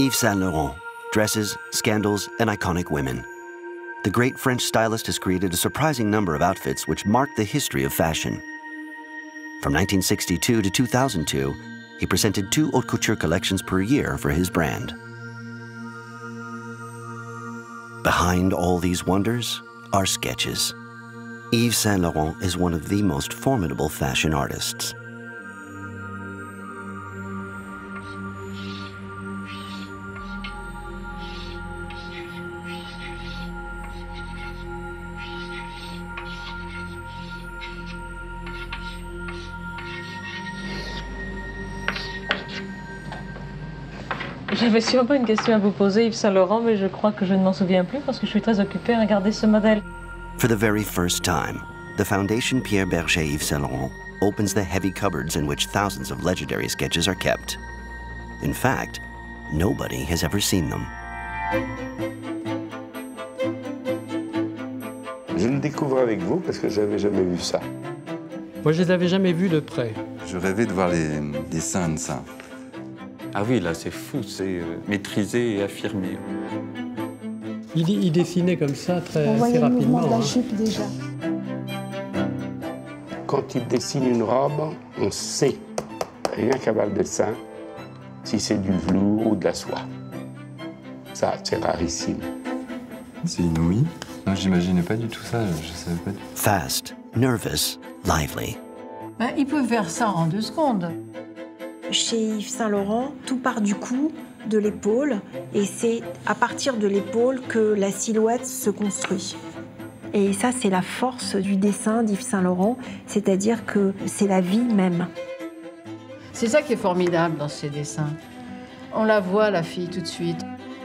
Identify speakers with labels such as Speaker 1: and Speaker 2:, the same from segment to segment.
Speaker 1: Yves Saint Laurent, dresses, scandals, and iconic women. The great French stylist has created a surprising number of outfits which mark the history of fashion. From 1962 to 2002, he presented 2 haute couture collections per year for his brand. Behind all these wonders are sketches. Yves Saint Laurent is one of the most formidable fashion artists.
Speaker 2: J'avais sûrement une question à vous poser, Yves Saint Laurent, mais je crois que je ne m'en souviens plus parce que je suis très occupée à regarder ce modèle.
Speaker 1: For the very first time, the Foundation Pierre Bergé Yves Saint Laurent opens the heavy cupboards in which thousands of legendary sketches are kept. In fact, nobody has ever seen them.
Speaker 3: Je le découvre avec vous parce que je n'avais jamais vu ça.
Speaker 4: Moi, je les avais jamais vus de près.
Speaker 5: Je rêvais de voir les dessins de ça.
Speaker 6: Ah oui, là, c'est fou, c'est maîtrisé et affirmé.
Speaker 4: Il dessinait comme ça assez
Speaker 7: rapidement. On voyait le mouvement de la
Speaker 4: hein.
Speaker 7: jupe déjà.
Speaker 3: Quand il dessine une robe, on sait, rien qu'avant le dessin, si c'est du velours ou de la soie. Ça, c'est rarissime.
Speaker 5: C'est inouï. Non, j'imaginais pas du tout ça, je savais pas.
Speaker 1: Fast, nervous, lively.
Speaker 8: Ben, il peut faire ça en 2 secondes.
Speaker 7: Chez Yves Saint Laurent, tout part du cou, de l'épaule, et c'est à partir de l'épaule que la silhouette se construit. Et ça, c'est la force du dessin d'Yves Saint Laurent, c'est-à-dire que c'est la vie même.
Speaker 8: C'est ça qui est formidable dans ces dessins. On la voit, la fille, tout de suite.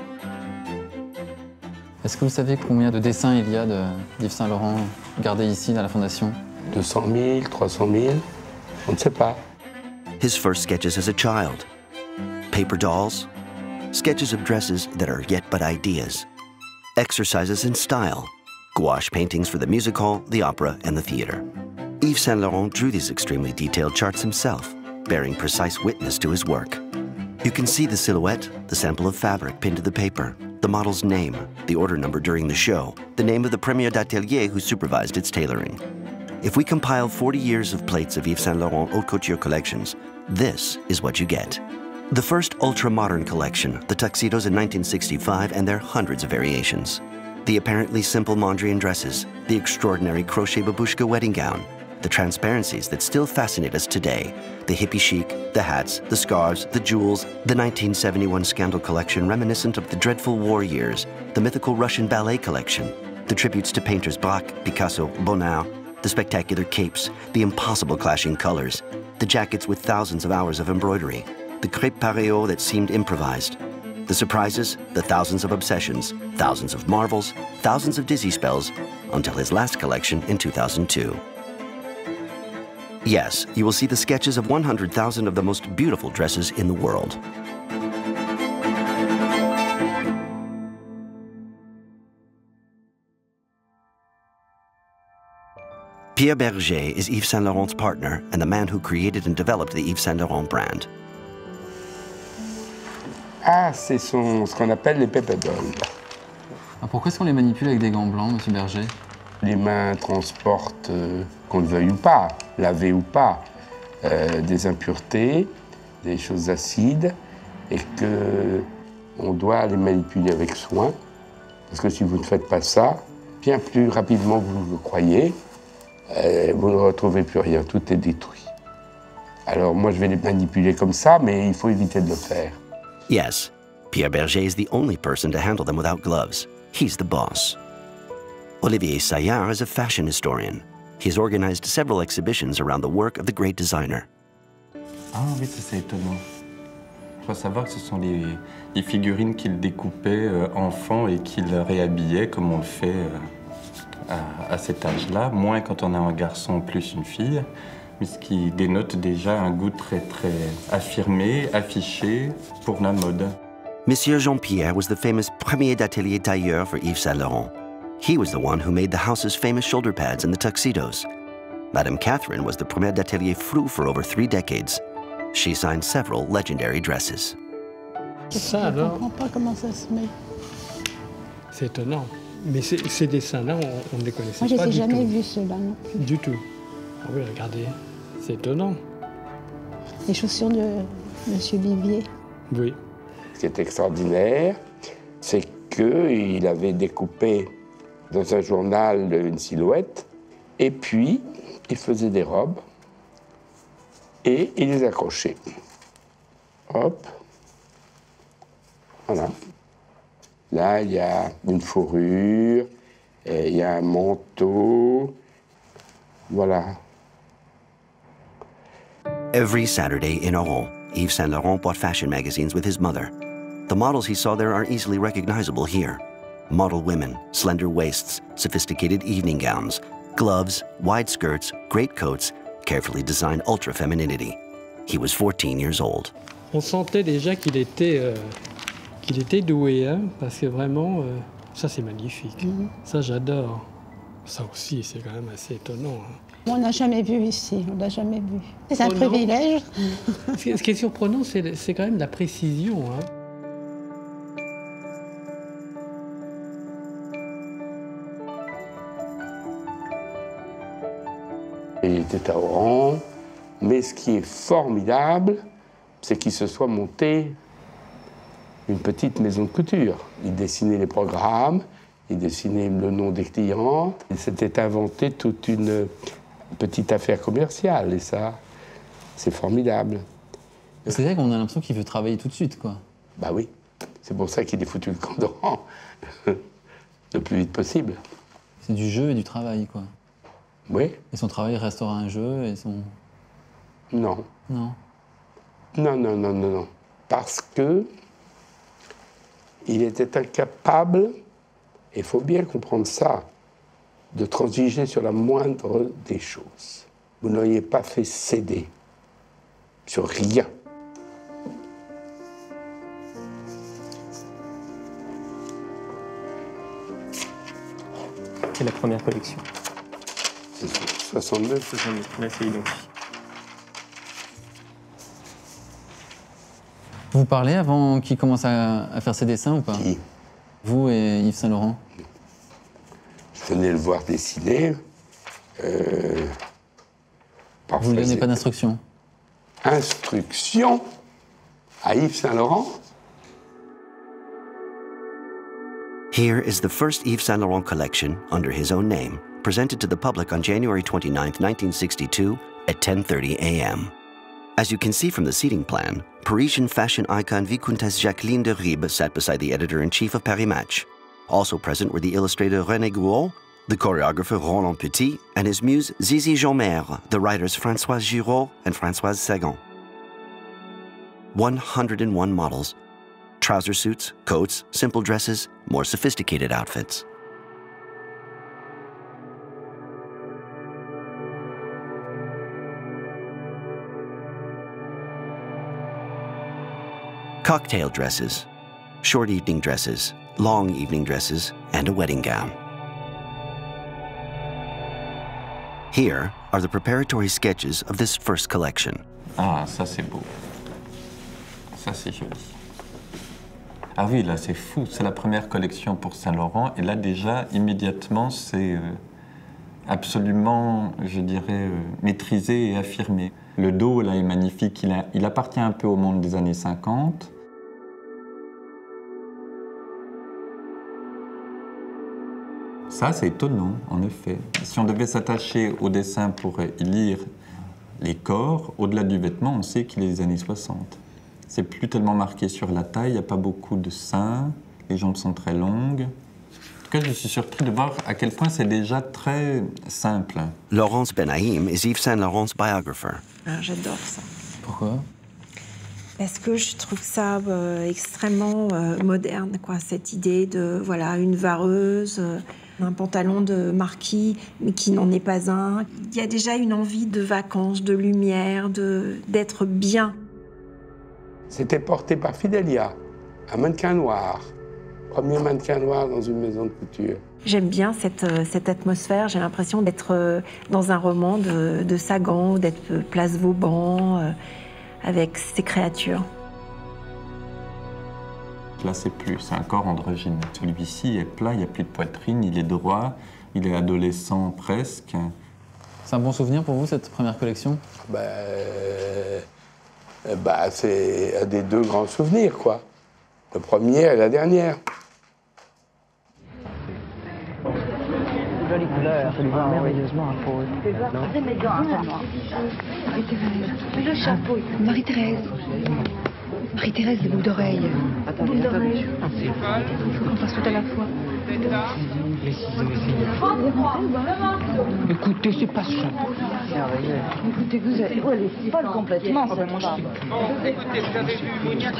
Speaker 9: Est-ce que vous savez combien de dessins il y a d'Yves Saint Laurent gardés ici, dans la Fondation?
Speaker 3: 200 000, 300 000, on ne sait pas.
Speaker 1: His first sketches as a child. Paper dolls, sketches of dresses that are yet but ideas. Exercises in style, gouache paintings for the music hall, the opera, and the theater. Yves Saint Laurent drew these extremely detailed charts himself, bearing precise witness to his work. You can see the silhouette, the sample of fabric pinned to the paper, the model's name, the order number during the show, the name of the premier d'atelier who supervised its tailoring. If we compile 40 years of plates of Yves Saint Laurent haute couture collections, this is what you get. The first ultra-modern collection, the tuxedos in 1965 and their hundreds of variations. The apparently simple Mondrian dresses, the extraordinary crochet babushka wedding gown, the transparencies that still fascinate us today, the hippie chic, the hats, the scarves, the jewels, the 1971 Scandal collection reminiscent of the dreadful war years, the mythical Russian ballet collection, the tributes to painters Braque, Picasso, Bonnard, the spectacular capes, the impossible clashing colors, the jackets with thousands of hours of embroidery, the crêpe pareo that seemed improvised, the surprises, the thousands of obsessions, thousands of marvels, thousands of dizzy spells, until his last collection in 2002. Yes, you will see the sketches of 100,000 of the most beautiful dresses in the world. Pierre Bergé is Yves Saint Laurent's partner and the man who created and developed the Yves Saint Laurent brand.
Speaker 3: Ah, c'est ce qu'on appelle les pépédoles.
Speaker 9: Pourquoi est-ce qu'on les manipule avec des gants blancs, monsieur Bergé?
Speaker 3: Les mains transportent, qu'on le veuille ou pas, laver ou pas, des impuretés, des choses acides, et qu'on doit les manipuler avec soin. Parce que si vous ne faites pas ça, bien plus rapidement que vous le croyez, vous ne retrouvez plus rien, tout est détruit. Alors moi, je vais les manipuler comme ça, mais il faut éviter de le faire.
Speaker 1: Yes, Pierre Bergé is the only person to handle them without gloves. He's the boss. Olivier Saillard is a fashion historian. He has organized several exhibitions around the work of the great designer.
Speaker 6: Ah oui, c'est étonnant. Il faut savoir que ce sont les figurines qu'il découpait enfant et qu'il réhabillait comme on le fait à cet âge-là, moins quand on a un garçon plus une fille, mais ce qui dénote déjà un goût très affirmé, affiché pour la mode.
Speaker 1: Monsieur Jean-Pierre was the famous premier d'atelier tailleur for Yves Saint Laurent. He was the one who made the house's famous shoulder pads and the tuxedos. Madame Catherine was the premier d'atelier Frou for over 3 decades. She signed several legendary dresses.
Speaker 4: Ça
Speaker 10: Je ne
Speaker 4: alors,
Speaker 10: comprends pas comment ça se met.
Speaker 4: c'est étonnant. Mais ces dessins-là, on ne les connaissait
Speaker 10: Moi, je
Speaker 4: pas
Speaker 10: n'ai
Speaker 4: du
Speaker 10: jamais
Speaker 4: tout.
Speaker 10: vu cela non plus.
Speaker 4: Du tout. Ah oui, regardez, c'est étonnant.
Speaker 10: Les chaussures de Monsieur Vivier.
Speaker 4: Oui.
Speaker 3: Ce qui est extraordinaire, c'est qu'il avait découpé dans un journal une silhouette, et puis il faisait des robes, et il les accrochait. Hop. Voilà. Là, il y a une fourrure, et il y a un manteau. Voilà.
Speaker 1: Every Saturday in Oran, Yves Saint Laurent bought fashion magazines with his mother. The models he saw there are easily recognizable here. Model women, slender waists, sophisticated evening gowns, gloves, wide skirts, greatcoats, carefully designed ultra-femininity. He was 14 years old.
Speaker 4: On sentait déjà qu'il était doué, hein, parce que vraiment, ça c'est magnifique. Ça j'adore. Ça aussi, c'est quand même assez étonnant. Hein.
Speaker 10: On n'a jamais vu ici, on l'a jamais vu. C'est un
Speaker 4: Oh non.
Speaker 10: privilège.
Speaker 4: Ce qui est surprenant, c'est quand même la précision. Hein.
Speaker 3: Il était à Oran, mais ce qui est formidable, c'est qu'il se soit monté une petite maison de couture. Il dessinait les programmes, il dessinait le nom des clientes. Il s'était inventé toute une petite affaire commerciale, et ça, c'est formidable.
Speaker 9: C'est vrai qu'on a l'impression qu'il veut travailler tout de suite, quoi.
Speaker 3: Bah oui, c'est pour ça qu'il est foutu le camp d'Oran le plus vite possible.
Speaker 9: C'est du jeu et du travail, quoi.
Speaker 3: Oui.
Speaker 9: Et son travail restera un jeu et son...
Speaker 3: Non.
Speaker 9: Non.
Speaker 3: Non, non, non, non, non. Parce que il était incapable, et il faut bien comprendre ça, de transiger sur la moindre des choses. Vous n'auriez pas fait céder sur rien.
Speaker 11: C'est la première collection.
Speaker 3: 69.
Speaker 11: 69, là c'est identique.
Speaker 9: Vous parlez avant qu'il commence à faire ses dessins ou pas?
Speaker 3: Qui?
Speaker 9: Vous et Yves Saint Laurent?
Speaker 3: Je venais le voir dessiner.
Speaker 9: Vous ne lui donnez pas d'instructions?
Speaker 3: Instruction à Yves Saint Laurent?
Speaker 1: Here is the first Yves Saint Laurent collection, under his own name, presented to the public on January 29, 1962 at 10:30 a.m. As you can see from the seating plan, Parisian fashion icon Vicomtesse Jacqueline de Ribes sat beside the editor-in-chief of Paris Match. Also present were the illustrator René Gouault, the choreographer Roland Petit, and his muse Zizi Jeanmaire, the writers Françoise Giraud and Françoise Sagan. 101 models. Trouser suits, coats, simple dresses, more sophisticated outfits. Cocktail dresses, short evening dresses, long evening dresses, and a wedding gown. Here are the preparatory sketches of this first collection.
Speaker 6: Ah, ça c'est beau. Ça c'est joli. Ah oui, là c'est fou. C'est la première collection pour Saint Laurent. Et là déjà, immédiatement, c'est absolument, je dirais, maîtrisé et affirmé. Le dos, là, est magnifique. Il appartient un peu au monde des années 50. Ça, c'est étonnant, en effet. Si on devait s'attacher au dessin pour y lire les corps, au-delà du vêtement, on sait qu'il est des années 60. C'est plus tellement marqué sur la taille, il n'y a pas beaucoup de seins, les jambes sont très longues. En tout cas, je suis surpris de voir à quel point c'est déjà très simple.
Speaker 1: Laurence Benaïm is Yves Saint Laurent's biographer.
Speaker 7: Ah, j'adore ça.
Speaker 9: Pourquoi?
Speaker 7: Parce que je trouve ça extrêmement moderne, quoi. Cette idée de, voilà, une vareuse, un pantalon de marquis, mais qui n'en est pas un. Il y a déjà une envie de vacances, de lumière, d'être bien.
Speaker 3: C'était porté par Fidelia, un mannequin noir. Premier mannequin noir dans une maison de couture.
Speaker 7: J'aime bien cette atmosphère. J'ai l'impression d'être dans un roman de Sagan, d'être place Vauban, avec ces créatures.
Speaker 6: Là, c'est un corps androgyne. Celui-ci est plat, il n'y a plus de poitrine, il est droit, il est adolescent presque.
Speaker 9: C'est un bon souvenir pour vous, cette première collection?
Speaker 3: C'est un des deux grands souvenirs, quoi. Le premier et la dernière.
Speaker 12: Jolie couleur, ça lui va merveilleusement à Paul.
Speaker 10: Le chapeau. Marie-Thérèse. Marie-Thérèse, les boucles d'oreilles. Boucles d'oreilles. Il faut qu'on fasse tout à la fois.
Speaker 12: Écoutez, c'est pas ce chapeau.
Speaker 10: Écoutez, vous êtes... Ouais, elle est folle complètement, cette femme.
Speaker 12: Écoutez, vous avez vu Monia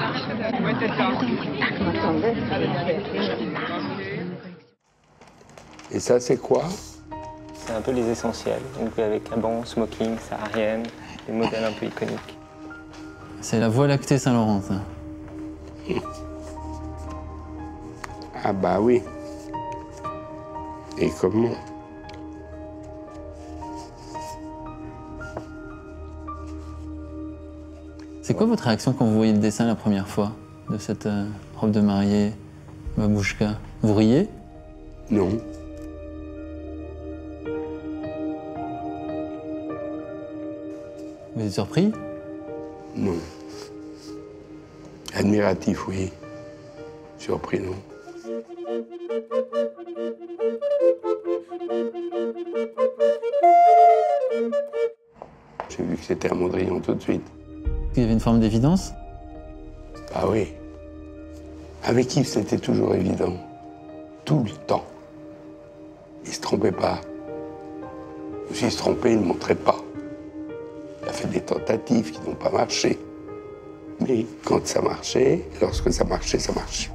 Speaker 3: Et ça, c'est quoi?
Speaker 11: C'est un peu les essentiels, donc avec un bon smoking, saharienne, des modèles un peu iconiques.
Speaker 9: C'est la Voie lactée Saint-Laurent, ça.
Speaker 3: Ah bah oui. Et comment?
Speaker 9: C'est quoi votre réaction quand vous voyez le dessin la première fois de cette robe de mariée, babouchka? Vous riez?
Speaker 3: Non.
Speaker 9: Vous êtes surpris?
Speaker 3: Non. Admiratif, oui. Surpris, non. J'ai vu que c'était un Mondrian tout de suite.
Speaker 9: Il y avait une forme d'évidence?
Speaker 3: Ah oui. Avec Yves, c'était toujours évident. Tout le temps. Il se trompait pas. Ou s'il se trompait, il ne montrait pas. Il a fait des tentatives qui n'ont pas marché. Mais quand ça marchait, lorsque ça marchait, ça marchait.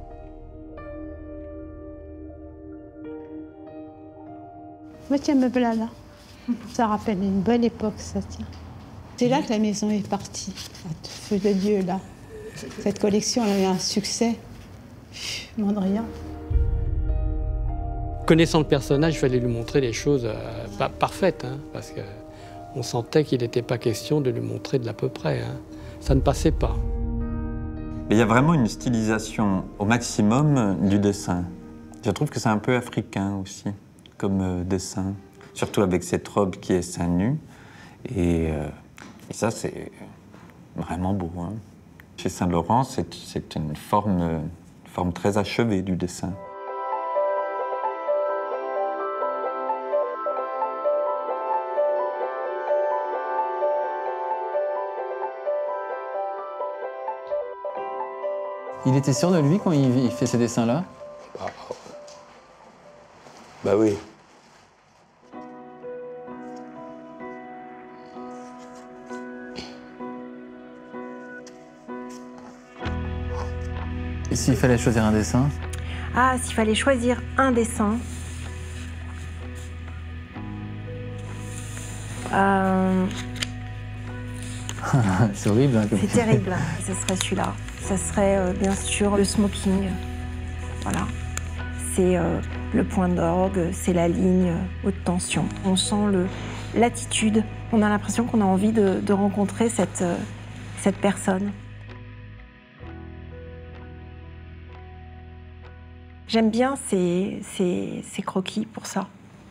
Speaker 10: Mais tiens, me voilà là. Ça rappelle une bonne époque, ça, tiens. C'est là que la maison est partie, à feu de Dieu, là. Cette collection, elle a eu un succès. Mondrian.
Speaker 4: Connaissant le personnage, il fallait lui montrer des choses pas parfaites, hein, parce qu'on sentait qu'il n'était pas question de lui montrer de l'à peu près. Hein. Ça ne passait pas.
Speaker 6: Il y a vraiment une stylisation au maximum du dessin. Je trouve que c'est un peu africain aussi, comme dessin. Surtout avec cette robe qui est seins nus. Et ça, c'est vraiment beau. Hein. Chez Saint-Laurent, c'est une forme très achevée du dessin.
Speaker 9: Il était sûr de lui quand il fait ces dessins-là?
Speaker 3: Bah oui.
Speaker 9: Et s'il fallait choisir un dessin?
Speaker 7: Ah, s'il fallait choisir un dessin.
Speaker 9: C'est horrible. Hein,
Speaker 7: c'est terrible. Ce serait celui-là. Ce serait bien sûr le smoking. Voilà. C'est le point d'orgue, c'est la ligne haute tension. On sent l'attitude. On a l'impression qu'on a envie de rencontrer cette personne. J'aime bien ces croquis pour ça.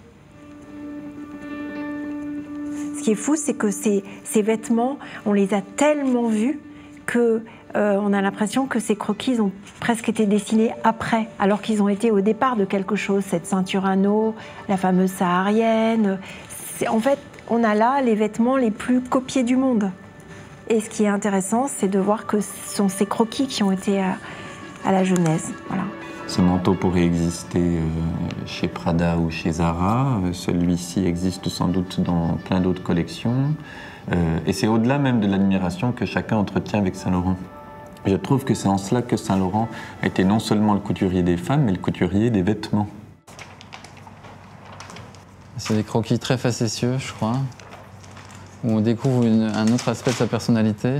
Speaker 7: Ce qui est fou, c'est que ces vêtements, on les a tellement vus que on a l'impression que ces croquis ont presque été dessinés après, alors qu'ils ont été au départ de quelque chose. Cette ceinture anneau, la fameuse saharienne. En fait, on a là les vêtements les plus copiés du monde. Et ce qui est intéressant, c'est de voir que ce sont ces croquis qui ont été à la genèse. Voilà.
Speaker 6: Ce manteau pourrait exister chez Prada ou chez Zara. Celui-ci existe sans doute dans plein d'autres collections. Et c'est au-delà même de l'admiration que chacun entretient avec Saint-Laurent. Je trouve que c'est en cela que Saint-Laurent a été non seulement le couturier des femmes, mais le couturier des vêtements.
Speaker 9: C'est des croquis très facétieux, je crois, où on découvre un autre aspect de sa personnalité.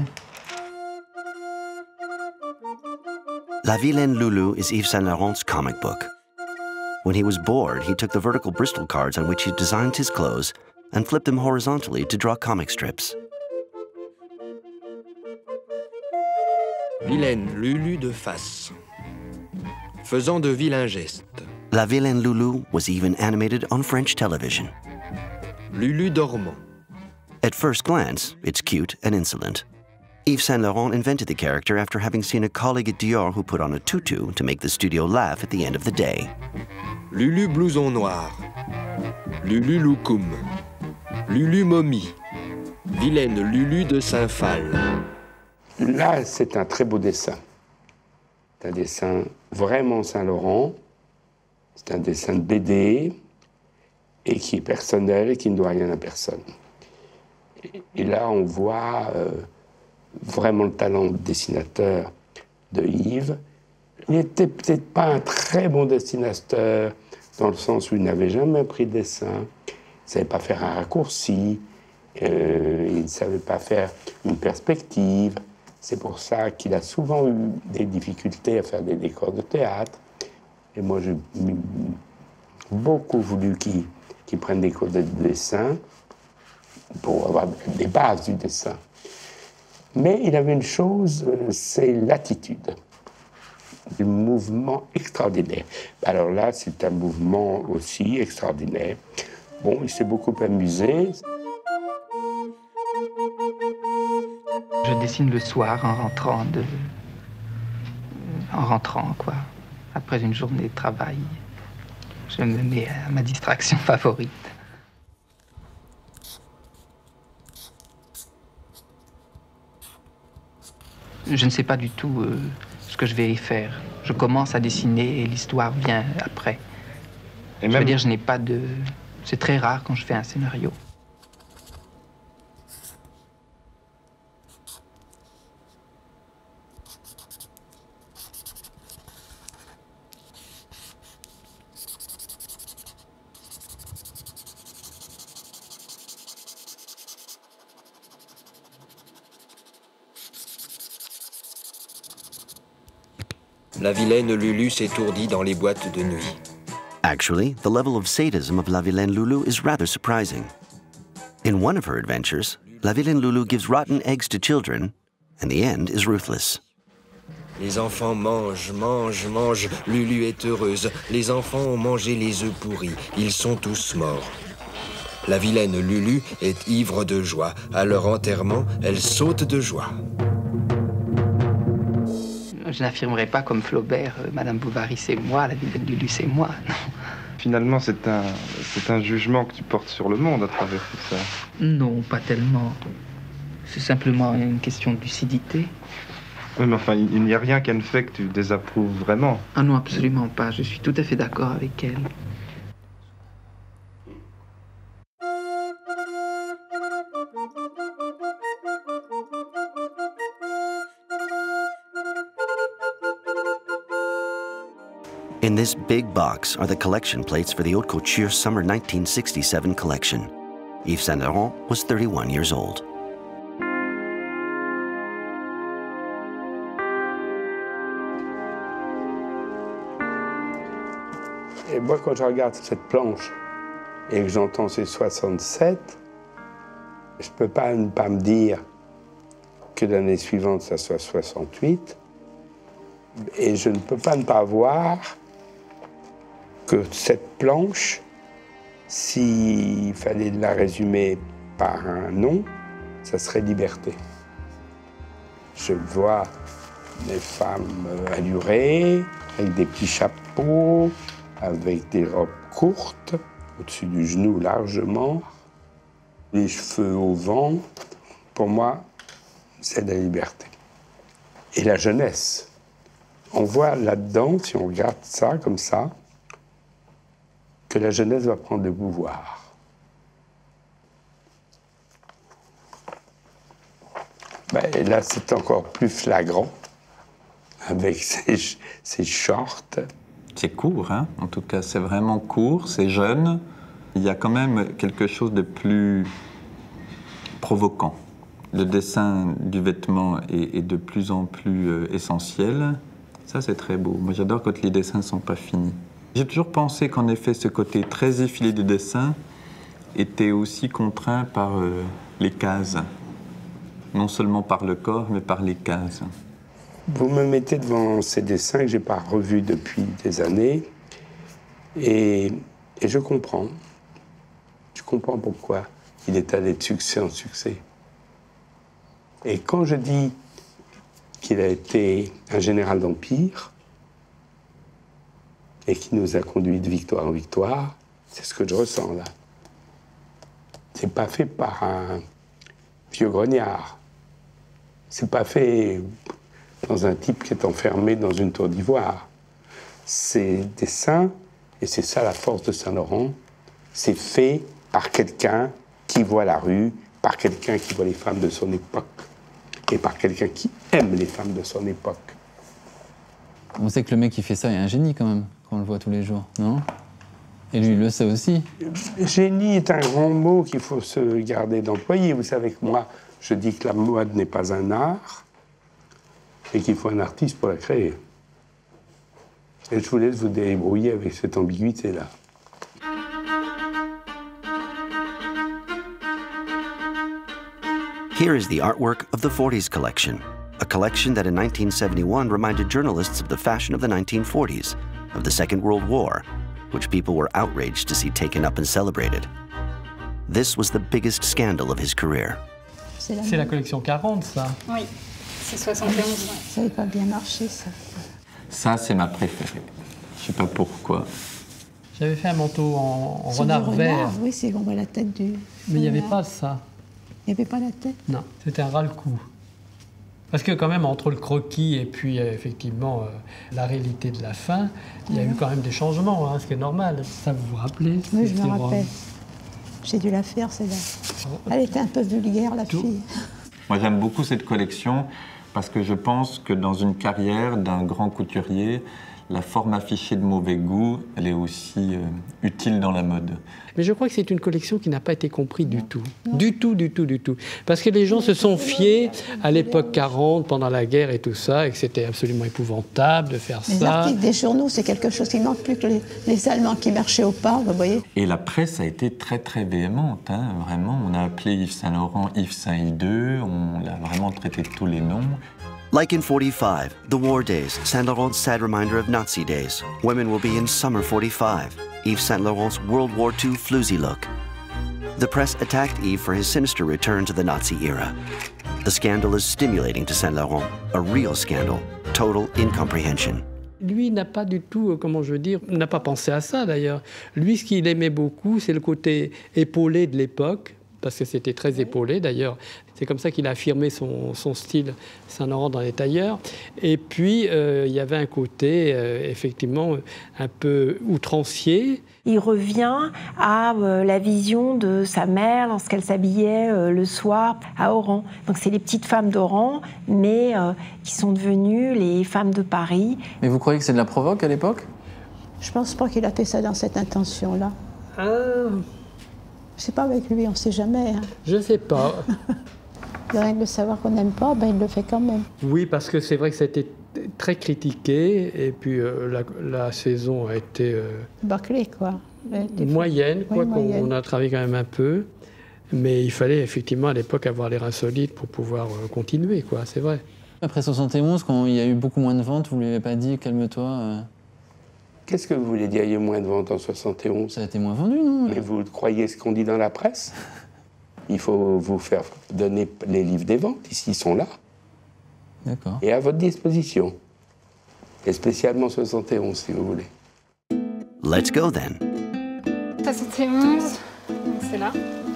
Speaker 1: La Vilaine Loulou is Yves Saint Laurent's comic book. When he was bored, he took the vertical Bristol cards on which he designed his clothes and flipped them horizontally to draw comic strips.
Speaker 13: Vilaine Lulu de face, faisant de vilains gestes.
Speaker 1: La Vilaine Loulou was even animated on French television.
Speaker 13: Lulu dormant.
Speaker 1: At first glance, it's cute and insolent. Yves Saint Laurent invented the character after having seen a colleague at Dior who put on a tutu to make the studio laugh at the end of the day.
Speaker 13: Lulu blouson noir. Lulu loukoum. Lulu momie. Vilaine Lulu de Saint-Phal.
Speaker 3: Là, c'est un très beau dessin. C'est un dessin vraiment Saint-Laurent. C'est un dessin de BD et qui est personnel et qui ne doit rien à personne. Et là, on voit vraiment le talent de dessinateur de Yves. Il n'était peut-être pas un très bon dessinateur dans le sens où il n'avait jamais pris de dessin. Il ne savait pas faire un raccourci. Il ne savait pas faire une perspective. C'est pour ça qu'il a souvent eu des difficultés à faire des décors de théâtre. Et moi, j'ai beaucoup voulu qu'il prenne des cours de dessin pour avoir des bases du dessin. Mais il avait une chose, c'est l'attitude. Un mouvement extraordinaire. Alors là, c'est un mouvement aussi extraordinaire. Bon, il s'est beaucoup amusé.
Speaker 12: Je dessine le soir en rentrant, quoi. Après une journée de travail, je me mets à ma distraction favorite. Je ne sais pas du tout ce que je vais y faire. Je commence à dessiner et l'histoire vient après. Je veux dire, je n'ai pas de... C'est très rare quand je fais un scénario.
Speaker 13: La vilaine Lulu s'étourdit dans les boîtes de nuit.
Speaker 1: Actually, the level of sadism of La Vilaine Loulou is rather surprising. In one of her adventures, La Vilaine Loulou gives rotten eggs to children, and the end is ruthless.
Speaker 13: Les enfants mangent, mangent, mangent. Lulu est heureuse. Les enfants ont mangé les œufs pourris. Ils sont tous morts. La vilaine Lulu est ivre de joie. À leur enterrement, elle saute de joie.
Speaker 12: Je n'affirmerai pas comme Flaubert, Madame Bovary c'est moi, la vilaine Lulu c'est moi. Non.
Speaker 5: Finalement, c'est un jugement que tu portes sur le monde à travers tout ça.
Speaker 12: Non, pas tellement. C'est simplement une question de lucidité.
Speaker 5: Oui, mais enfin, il n'y a rien qu'elle fait que tu désapprouves vraiment.
Speaker 12: Ah non, absolument pas. Je suis tout à fait d'accord avec elle.
Speaker 1: In this big box are the collection plates for the Haute Couture Summer 1967 collection. Yves Saint Laurent was 31 years old.
Speaker 3: Et moi, quand je regarde cette planche et que j'entends ces 67, je ne peux pas ne pas me dire que l'année suivante, ça soit 68. Et je ne peux pas ne pas voir que cette planche, s'il fallait la résumer par un nom, ça serait liberté. Je vois des femmes allurées, avec des petits chapeaux, avec des robes courtes, au-dessus du genou largement, les cheveux au vent. Pour moi, c'est la liberté. Et la jeunesse. On voit là-dedans, si on regarde ça comme ça, que la jeunesse va prendre le pouvoir. Ben, là, c'est encore plus flagrant, avec ces shorts.
Speaker 6: C'est court, hein. En tout cas, c'est vraiment court, c'est jeune. Il y a quand même quelque chose de plus provoquant. Le dessin du vêtement est de plus en plus essentiel. Ça, c'est très beau. Moi, j'adore quand les dessins ne sont pas finis. J'ai toujours pensé qu'en effet, ce côté très effilé du dessin était aussi contraint par les cases. Non seulement par le corps, mais par les cases.
Speaker 3: Vous me mettez devant ces dessins que je n'ai pas revus depuis des années et je comprends. Je comprends pourquoi il est allé de succès en succès. Et quand je dis qu'il a été un général d'empire et qu'il nous a conduits de victoire en victoire, c'est ce que je ressens là. C'est pas fait par un vieux grognard. C'est pas fait dans un type qui est enfermé dans une tour d'ivoire. Ces dessins, et c'est ça la force de Saint-Laurent, c'est fait par quelqu'un qui voit la rue, par quelqu'un qui voit les femmes de son époque, et par quelqu'un qui aime les femmes de son époque.
Speaker 9: On sait que le mec qui fait ça est un génie quand même, quand on le voit tous les jours, non? Et lui, il le sait aussi.
Speaker 3: Génie est un grand mot qu'il faut se garder d'employer. Vous savez que moi, je dis que la mode n'est pas un art et qu'il faut un artiste pour la créer. Et je vous laisse vous débrouiller avec cette ambiguïté-là.
Speaker 1: Here is the artwork of the 40s collection, a collection that in 1971 reminded journalists of the fashion of the 1940s, of the Second World War, which people were outraged to see taken up and celebrated. This was the biggest scandal of his career.
Speaker 4: C'est la collection 40, ça?
Speaker 14: Oui, c'est 71.
Speaker 10: Ça n'avait pas bien marché, ça.
Speaker 6: Ça, c'est ma préférée. Je sais pas pourquoi.
Speaker 4: J'avais fait un manteau en
Speaker 10: Sur
Speaker 4: renard
Speaker 10: du
Speaker 4: vert.
Speaker 10: renard, oui, c'est qu'on voit la tête du...
Speaker 4: Mais il n'y avait pas ça.
Speaker 10: Il n'y avait pas la tête?
Speaker 4: Non, c'était un ras-le-cou. Parce que quand même, entre le croquis et puis effectivement la réalité de la fin, il y a eu quand même des changements, hein, ce qui est normal. Ça, vous vous rappelez?
Speaker 10: Oui, je me rappelle. J'ai dû la faire, celle-là. Elle était un peu vulgaire, la fille.
Speaker 6: Moi, j'aime beaucoup cette collection parce que je pense que dans une carrière d'un grand couturier, la forme affichée de mauvais goût, elle est aussi utile dans la mode.
Speaker 4: Mais je crois que c'est une collection qui n'a pas été comprise du tout. Du tout. Parce que les gens se sont fiés à l'époque 40, pendant la guerre et tout ça, et que c'était absolument épouvantable de faire ça.
Speaker 10: Les articles des journaux, c'est quelque chose qui manque plus que les Allemands qui marchaient au pas, vous voyez.
Speaker 6: Et la presse a été très véhémente, hein, vraiment. On a appelé Yves Saint Laurent Yves Saint Hideux, on l'a vraiment traité de tous les noms.
Speaker 1: Like in 45, the war days, Saint Laurent's sad reminder of Nazi days. Women will be in summer 45, Yves Saint Laurent's World War II floozy look. The press attacked Yves for his sinister return to the Nazi era. The scandal is stimulating to Saint Laurent, a real scandal, total incomprehension.
Speaker 4: Lui n'a pas du tout, comment je veux dire, n'a pas pensé à ça d'ailleurs. Lui, ce qu'il aimait beaucoup, c'est le côté épaulé de l'époque, parce que c'était très épaulé d'ailleurs. C'est comme ça qu'il a affirmé son style Saint-Laurent dans les tailleurs. Et puis, il y avait un côté, effectivement, un peu outrancier.
Speaker 7: Il revient à la vision de sa mère lorsqu'elle s'habillait le soir à Oran. Donc c'est les petites femmes d'Oran, mais qui sont devenues les femmes de Paris.
Speaker 9: Mais vous croyez que c'est de la provoque à l'époque?
Speaker 10: Je pense pas qu'il a fait ça dans cette intention-là. Je sais pas avec lui, on sait jamais. Hein.
Speaker 4: Je sais pas.
Speaker 10: De rien de savoir qu'on n'aime pas, ben il le fait quand même.
Speaker 4: Oui, parce que c'est vrai que ça a été très critiqué, et puis la saison a été
Speaker 10: bâclée, quoi.
Speaker 4: Moyenne, quoi,
Speaker 10: moyenne.
Speaker 4: On a travaillé quand même un peu, mais il fallait effectivement à l'époque avoir les reins solides pour pouvoir continuer, quoi, c'est vrai.
Speaker 9: Après 71, quand il y a eu beaucoup moins de ventes, vous ne lui avez pas dit « calme-toi »
Speaker 3: Qu'est-ce que vous voulez dire, il y a eu moins de ventes en 71?
Speaker 9: Ça a été moins vendu, non?
Speaker 3: Mais vous croyez ce qu'on dit dans la presse? Il faut vous faire donner les livres des ventes, ici, ils sont là.
Speaker 9: D'accord.
Speaker 3: Et à votre disposition. Et spécialement 71, si vous voulez.
Speaker 1: Let's go then.
Speaker 14: 71, c'est là.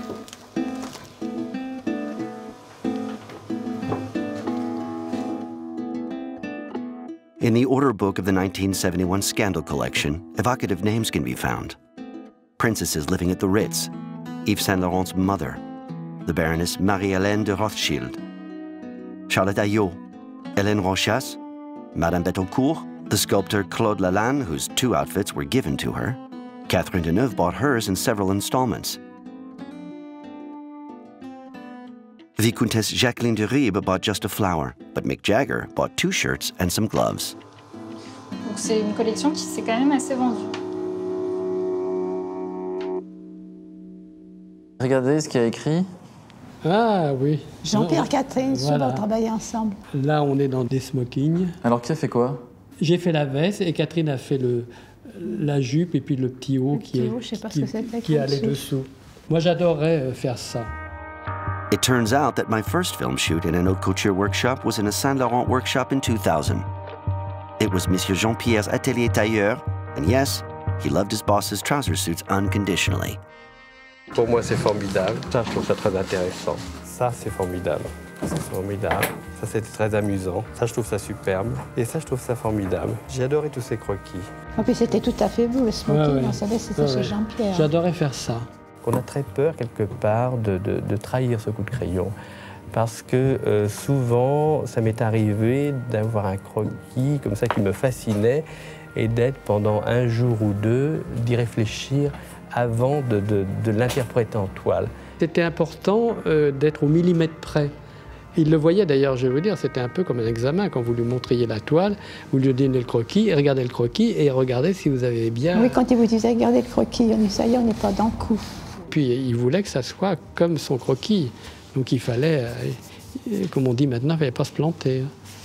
Speaker 1: In the order book of the 1971 Scandal Collection, evocative names can be found. Princesses living at the Ritz, Yves Saint Laurent's mother, the Baroness Marie-Hélène de Rothschild, Charlotte Ayot, Hélène Rochas, Madame Betaucourt, the sculptor Claude Lalanne, whose 2 outfits were given to her. Catherine Deneuve bought hers in several installments. Vicomtesse Jacqueline de Ribe bought just a flower, but Mick Jagger bought 2 shirts and some gloves.
Speaker 14: Donc c'est une collection qui s'est quand même assez vendue.
Speaker 9: Regardez ce qu'il y a écrit.
Speaker 4: Ah oui.
Speaker 10: Jean-Pierre, Catherine,
Speaker 4: voilà.
Speaker 10: souvent travaillé ensemble.
Speaker 4: Là, on est dans des smokings.
Speaker 9: Alors, qui a fait quoi?
Speaker 4: J'ai fait la veste et Catherine a fait la jupe et puis le petit haut qui allait dessous. Moi, j'adorais faire ça.
Speaker 1: It turns out that my first film shoot in an haute couture workshop was in a Saint Laurent workshop in 2000. It was Monsieur Jean-Pierre's atelier tailleur, and yes, he loved his boss's trouser suits unconditionally.
Speaker 15: Pour moi, c'est formidable. Ça, je trouve ça très intéressant. Ça, c'est formidable. C'est formidable. Ça, c'était très amusant. Ça, je trouve ça superbe. Et ça, je trouve ça formidable. J'ai adoré tous ces croquis.
Speaker 10: En plus, c'était tout à fait beau, le smoking. On savait que c'était chez Jean-Pierre.
Speaker 4: J'adorais faire ça.
Speaker 15: On a très peur, quelque part, de trahir ce coup de crayon. Parce que souvent, ça m'est arrivé d'avoir un croquis comme ça qui me fascinait et d'être pendant un jour ou deux, d'y réfléchir avant de l'interpréter en toile.
Speaker 4: C'était important d'être au millimètre près. Il le voyait d'ailleurs, je vais vous dire, c'était un peu comme un examen. Quand vous lui montriez la toile, vous lui donnez le croquis, regardez le croquis et regardez si vous avez bien...
Speaker 10: Oui, quand il vous disait, regardez le croquis, on dit, ça y est, on n'est pas dans le coup.
Speaker 4: Puis il voulait que ça soit comme son croquis. Donc il fallait, comme on dit maintenant, il ne fallait pas se planter.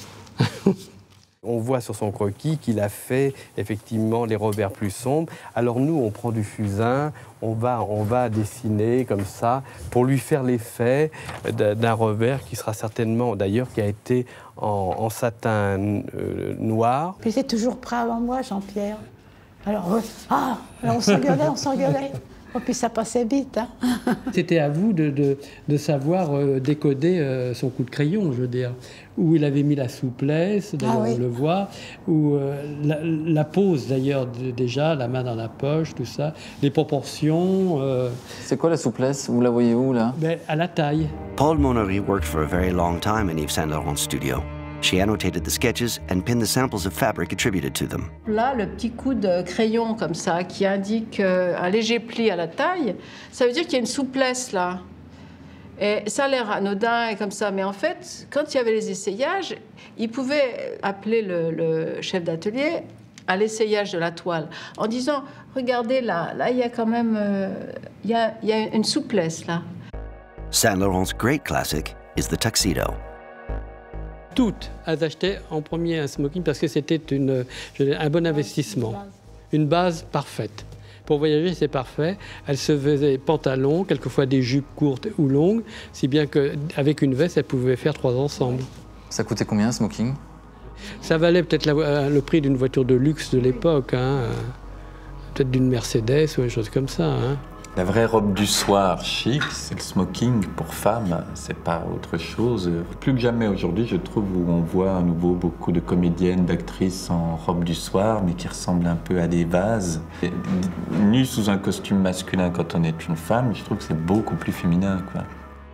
Speaker 15: On voit sur son croquis qu'il a fait effectivement les revers plus sombres. Alors nous, on prend du fusain, on va dessiner comme ça pour lui faire l'effet d'un revers qui sera certainement, d'ailleurs, qui a été en satin noir.
Speaker 10: Puis c'est toujours prêt avant moi, Jean-Pierre. Alors on s'engueulait. Oh, puis ça passait vite. Hein.
Speaker 4: C'était à vous de savoir décoder son coup de crayon, je veux dire. Où il avait mis la souplesse, d'ailleurs on le voit, où la pose d'ailleurs déjà, la main dans la poche, tout ça, les proportions.
Speaker 9: C'est quoi la souplesse? Vous la voyez où là?
Speaker 4: À la taille.
Speaker 1: Paul Monory worked for a very long time in Yves Saint Laurent's studio. She annotated the sketches and pinned the samples of fabric attributed to them.
Speaker 8: Là, le petit coup de crayon comme ça qui indique un léger pli à la taille, ça veut dire qu'il y a une souplesse là. Et ça a l'air anodin et comme ça, mais en fait, quand il y avait les essayages, il pouvait appeler le chef d'atelier à l'essayage de la toile en disant « Regardez là, il y a quand même il y a une souplesse là. »
Speaker 1: Saint Laurent's great classic is the tuxedo.
Speaker 4: Toutes, elles achetaient en premier un smoking parce que c'était un bon investissement, une base parfaite. Pour voyager, c'est parfait. Elles se faisaient pantalons, quelquefois des jupes courtes ou longues, si bien qu'avec une veste, elles pouvaient faire 3 ensemble.
Speaker 9: Ça coûtait combien un smoking?
Speaker 4: Ça valait peut-être le prix d'une voiture de luxe de l'époque, hein, peut-être d'une Mercedes ou des choses comme ça. Hein.
Speaker 6: La vraie robe du soir chic, c'est le smoking pour femmes, c'est pas autre chose. Plus que jamais aujourd'hui, je trouve, où on voit à nouveau beaucoup de comédiennes, d'actrices en robe du soir, mais qui ressemblent un peu à des vases. Nues sous un costume masculin quand on est une femme, je trouve que c'est beaucoup plus féminin, quoi.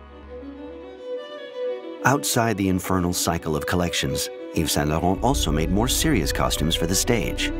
Speaker 1: Outside the infernal cycle of collections, Yves Saint Laurent also made more serious costumes for the stage.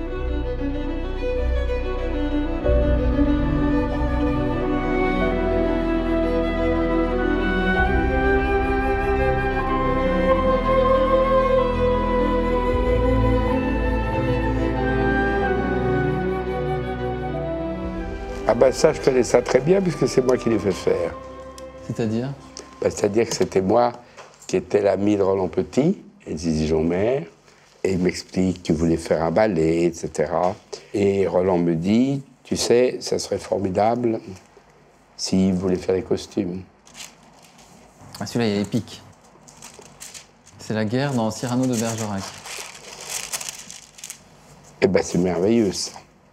Speaker 3: Ah ben ça, je connais ça très bien puisque c'est moi qui l'ai fait faire.
Speaker 9: C'est-à-dire?
Speaker 3: C'est-à-dire que c'était moi qui étais l'ami de Roland Petit et de Zizi Jeanmaire. Et il m'explique qu'il voulait faire un ballet, etc. Et Roland me dit, tu sais, ça serait formidable s'il voulait faire les costumes.
Speaker 9: Ah, celui-là, il est épique. C'est la guerre dans Cyrano de Bergerac.
Speaker 3: Eh ben c'est merveilleux, ça.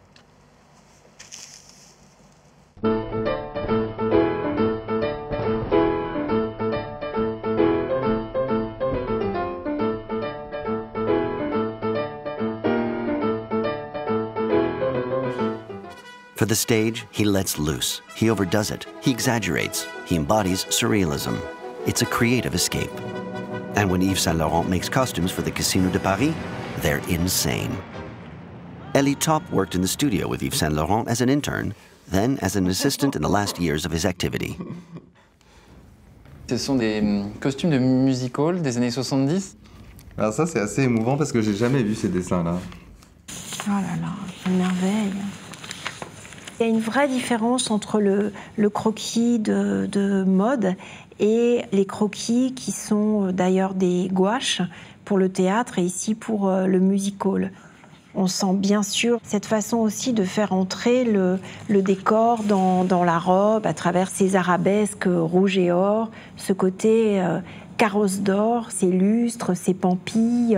Speaker 1: For the stage, he lets loose. He overdoes it. He exaggerates. He embodies surrealism. It's a creative escape. And when Yves Saint Laurent makes costumes for the Casino de Paris, they're insane. Elie Top worked in the studio with Yves Saint Laurent as an intern, then as an assistant in the last years of his activity.
Speaker 9: Ce sont des costumes de music hall des années 70.
Speaker 5: Alors ça, c'est assez émouvant parce que j'ai jamais vu ces dessins-là.
Speaker 7: Oh là là, une merveille. Il y a une vraie différence entre le croquis de mode et les croquis qui sont d'ailleurs des gouaches pour le théâtre et ici pour le music-hall. On sent bien sûr cette façon aussi de faire entrer le décor dans la robe à travers ces arabesques rouge et or, ce côté carrosse d'or, ces lustres, ces pampilles.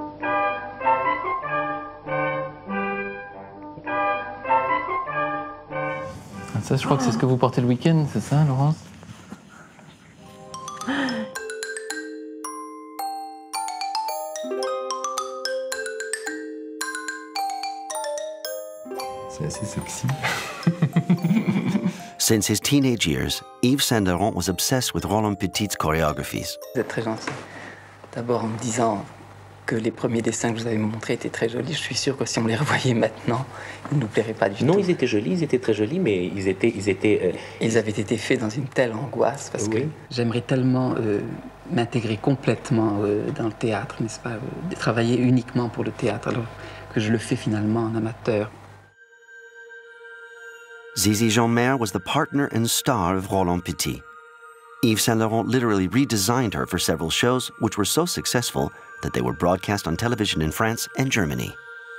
Speaker 9: Ça, je crois que c'est ce que vous portez le week-end, c'est ça, Laurence?
Speaker 5: C'est assez sexy.
Speaker 1: Since his teenage years, Yves Saint Laurent was obsessed with Roland Petit's choreographies.
Speaker 12: Vous êtes très gentil. D'abord en me disant que les premiers dessins que vous avez montrés étaient très jolis. Je suis sûr que si on les revoyait maintenant, ils ne nous plairaient pas du tout.
Speaker 16: Non, ils étaient jolis, ils étaient très jolis, mais ils
Speaker 12: avaient été faits dans une telle angoisse, parce que j'aimerais tellement m'intégrer complètement dans le théâtre, n'est-ce pas, de travailler uniquement pour le théâtre, alors que je le fais finalement en amateur.
Speaker 1: Zizi Jeanmaire was the partner and star of Roland Petit. Yves Saint Laurent literally redesigned her for several shows, which were so successful that they were broadcast on television in France and Germany.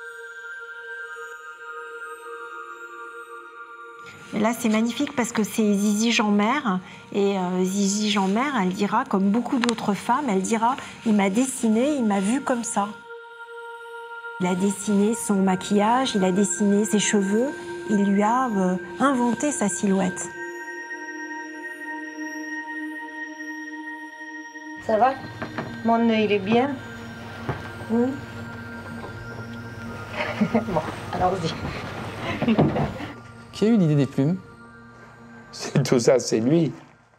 Speaker 7: Et là, c'est magnifique parce que c'est Zizi Jeanmaire. Et Zizi Jeanmaire, elle dira, comme beaucoup d'autres femmes, elle dira « il m'a dessiné, il m'a vue comme ça ». Il a dessiné son maquillage, il a dessiné ses cheveux, il lui a inventé sa silhouette.
Speaker 17: Ça va? Mon œil, il est bien? Oui. Bon, allons-y.
Speaker 9: Qui a eu l'idée des plumes?
Speaker 3: C'est tout ça, c'est lui.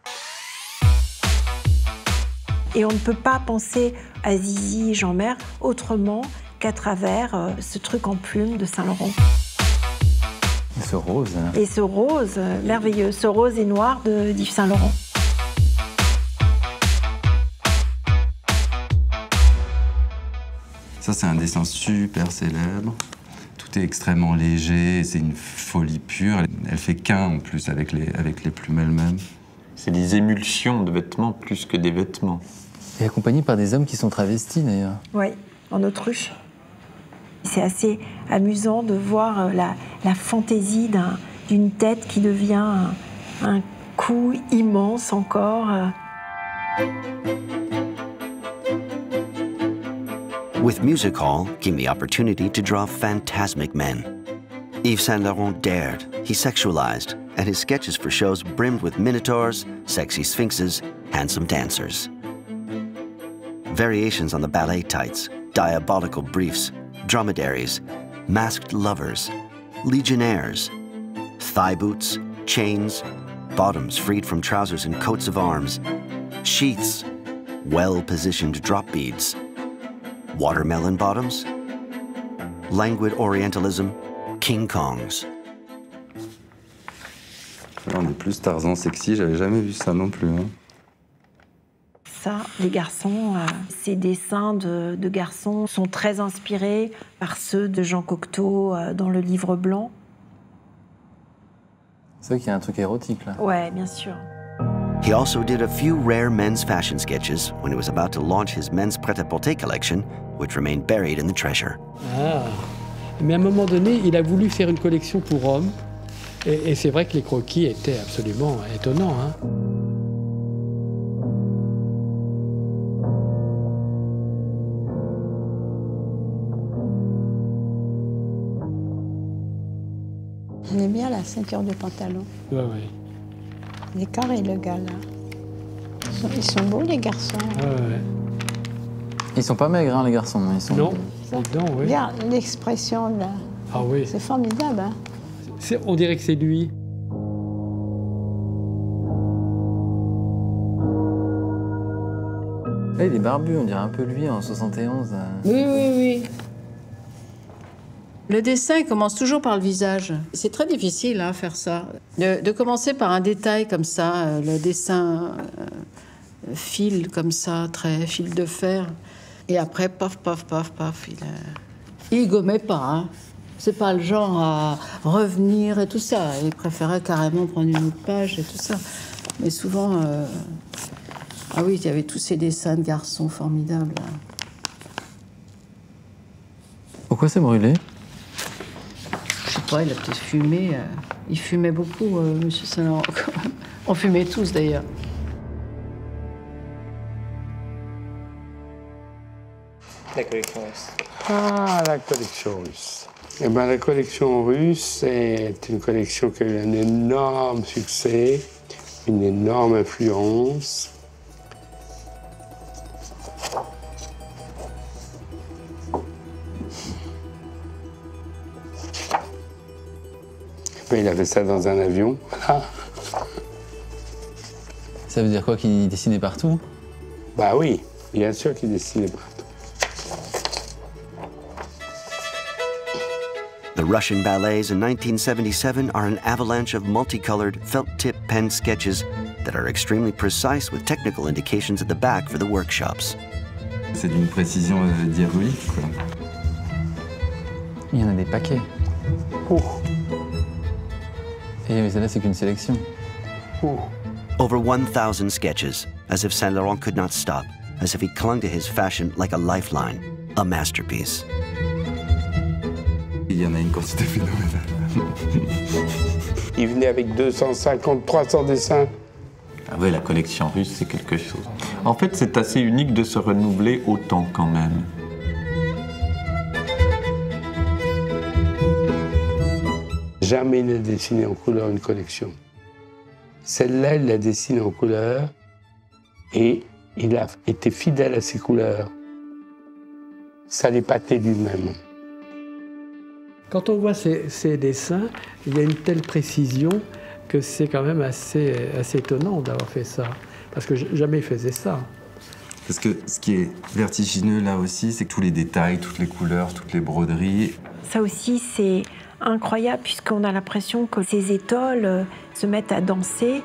Speaker 7: Et on ne peut pas penser à Zizi Jeanmaire autrement qu'à travers ce truc en plumes de Saint Laurent.
Speaker 9: Et ce rose. Hein.
Speaker 7: Et ce rose merveilleux, ce rose et noir d'Yves Saint Laurent.
Speaker 5: Ça, c'est un dessin super célèbre. Tout est extrêmement léger, c'est une folie pure. Elle fait qu'un en plus avec les plumes elles-mêmes.
Speaker 6: C'est des émulsions de vêtements plus que des vêtements.
Speaker 9: Et accompagné par des hommes qui sont travestis d'ailleurs.
Speaker 7: Oui, en autruche. C'est assez amusant de voir la fantaisie d'une tête qui devient un cou immense encore.
Speaker 1: With Music Hall came the opportunity to draw phantasmic men. Yves Saint Laurent dared, he sexualized, and his sketches for shows brimmed with minotaurs, sexy sphinxes, handsome dancers. Variations on the ballet tights, diabolical briefs, dromedaries, masked lovers, legionnaires, thigh boots, chains, bottoms freed from trousers and coats of arms, sheaths, well-positioned drop beads, watermelon bottoms, languid Orientalism, King Kongs.
Speaker 5: Là, on est plus Tarzan sexy, j'avais jamais vu ça non plus. Hein.
Speaker 7: Ça, les garçons, ces dessins de garçons sont très inspirés par ceux de Jean Cocteau dans le Livre blanc.
Speaker 9: C'est vrai qu'il y a un truc érotique là.
Speaker 7: Ouais, bien sûr.
Speaker 1: He also did a few rare men's fashion sketches when he was about to launch his men's prêt-à-porter collection, which remained buried in the treasure.
Speaker 4: Ah. Mais à un moment donné, il a voulu faire une collection pour hommes. Et c'est vrai que les croquis étaient absolument étonnants. Hein.
Speaker 10: On est bien la ceinture de pantalon.
Speaker 4: Ouais, ouais.
Speaker 10: Les carrés, le gars, là. Ils sont beaux, les garçons.
Speaker 4: Ouais, ouais.
Speaker 9: Ils sont pas maigres, hein, les garçons. Ils sont...
Speaker 4: Non, non, oui.
Speaker 10: Regarde l'expression, là.
Speaker 4: Ah oui.
Speaker 10: C'est formidable, hein.
Speaker 4: On dirait que c'est lui.
Speaker 9: Là, il est barbu, on dirait un peu lui en 71.
Speaker 8: Oui, oui, oui. Le dessin, il commence toujours par le visage. C'est très difficile à faire ça. De commencer par un détail comme ça, le dessin fil comme ça, très fil de fer. Et après, paf, paf, paf, paf. Il gommait pas, hein. C'est pas le genre à revenir et tout ça. Il préférait carrément prendre une autre page et tout ça. Mais souvent, ah oui, il y avait tous ces dessins de garçons formidables.
Speaker 9: Pourquoi c'est brûlé?
Speaker 8: Je sais pas, il a peut-être fumé. Il fumait beaucoup, Monsieur Saint-Laurent. On fumait tous d'ailleurs.
Speaker 11: La collection russe.
Speaker 3: Ah, la collection russe. Eh ben, la collection russe est une collection qui a eu un énorme succès, une énorme influence. Ben, il avait ça dans un avion, voilà.
Speaker 9: Ça veut dire quoi, qu'il dessinait partout?
Speaker 3: Bah oui, bien sûr qu'il dessinait partout.
Speaker 1: The Russian ballets in 1977 are an avalanche of multicolored felt-tip pen sketches that are extremely precise with technical indications at the back for the workshops.
Speaker 5: C'est d'une précision diabolique, quoi.
Speaker 9: Il y en a des paquets. Et là, c'est qu'une sélection.
Speaker 1: Over 1,000 sketches, as if Saint Laurent could not stop, as if he clung to his fashion like a lifeline, a masterpiece.
Speaker 5: Il y en a une quantité phénoménale.
Speaker 3: Il venait avec 250, 300 dessins.
Speaker 6: Ah ouais, la collection russe, c'est quelque chose. En fait, c'est assez unique de se renouveler autant quand même.
Speaker 3: Jamais il n'a dessiné en couleur une collection. Celle-là, il l'a dessinée en couleur et il a été fidèle à ses couleurs. Ça l'épatait lui-même.
Speaker 4: Quand on voit ces dessins, il y a une telle précision que c'est quand même assez étonnant d'avoir fait ça. Parce que jamais il faisait ça.
Speaker 5: Parce que ce qui est vertigineux là aussi, c'est que tous les détails, toutes les couleurs, toutes les broderies.
Speaker 7: Ça aussi, c'est incroyable puisqu'on a l'impression que ces étoiles se mettent à danser.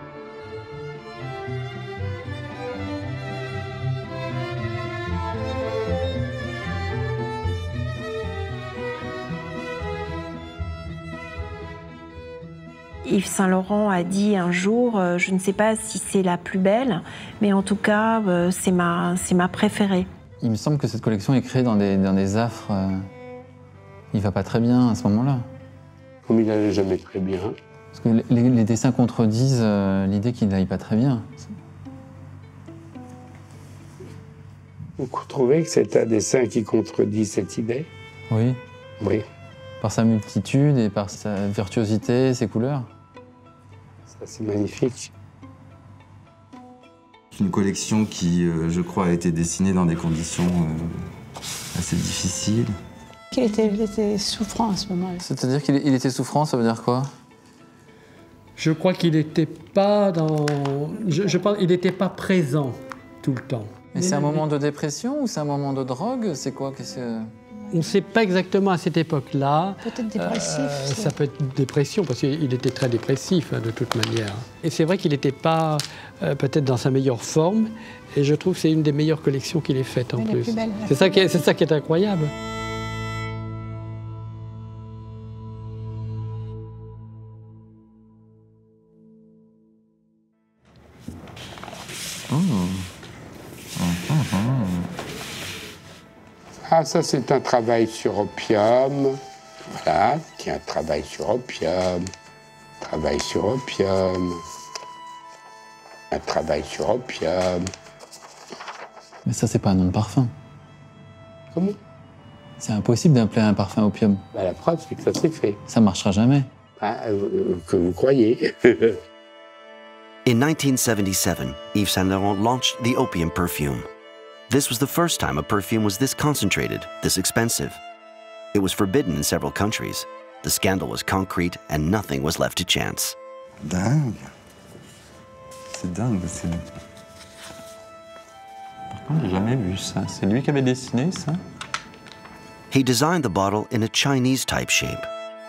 Speaker 7: Yves Saint-Laurent a dit un jour, je ne sais pas si c'est la plus belle, mais en tout cas, c'est ma préférée.
Speaker 9: Il me semble que cette collection est créée dans des affres. Il va pas très bien à ce moment-là.
Speaker 3: Comme il n'allait jamais très bien.
Speaker 9: Parce que les dessins contredisent l'idée qu'il n'aille pas très bien.
Speaker 3: Vous trouvez que c'est un dessin qui contredit cette idée?
Speaker 9: Oui.
Speaker 3: Oui.
Speaker 9: Par sa multitude et par sa virtuosité, ses couleurs.
Speaker 3: Ça, c'est magnifique.
Speaker 5: Une collection qui, je crois, a été dessinée dans des conditions assez difficiles.
Speaker 10: Il était souffrant à ce moment-là.
Speaker 9: C'est-à-dire qu'il était souffrant, ça veut dire quoi?
Speaker 4: Je crois qu'il n'était pas dans... il n'était pas présent tout le temps.
Speaker 9: Mais c'est un moment de dépression ou c'est un moment de drogue? C'est quoi?
Speaker 4: On ne sait pas exactement à cette époque-là.
Speaker 10: Peut-être dépressif.
Speaker 4: Ça peut être dépression, parce qu'il était très dépressif, de toute manière. Et c'est vrai qu'il n'était pas peut-être dans sa meilleure forme. Et je trouve que c'est une des meilleures collections qu'il ait faites, en plus. C'est ça qui est incroyable.
Speaker 3: Ah, ça, c'est un travail sur opium. Voilà, tiens, travail sur opium. Travail sur opium. Un travail sur opium.
Speaker 9: Mais ça, c'est pas un nom de parfum.
Speaker 3: Comment?
Speaker 9: C'est impossible d'appeler un parfum opium.
Speaker 3: Bah, la preuve, c'est que ça s'est fait.
Speaker 9: Ça marchera jamais.
Speaker 3: Ah, que vous croyez.
Speaker 1: In 1977, Yves Saint Laurent launched the opium perfume. This was the first time a perfume was this concentrated, this expensive. It was forbidden in several countries. The scandal was concrete and nothing was left to chance.
Speaker 5: Dingue. C'est dingue.
Speaker 6: Par contre, j'ai jamais vu ça. C'est lui qui avait dessiné ça?
Speaker 1: He designed the bottle in a Chinese type shape.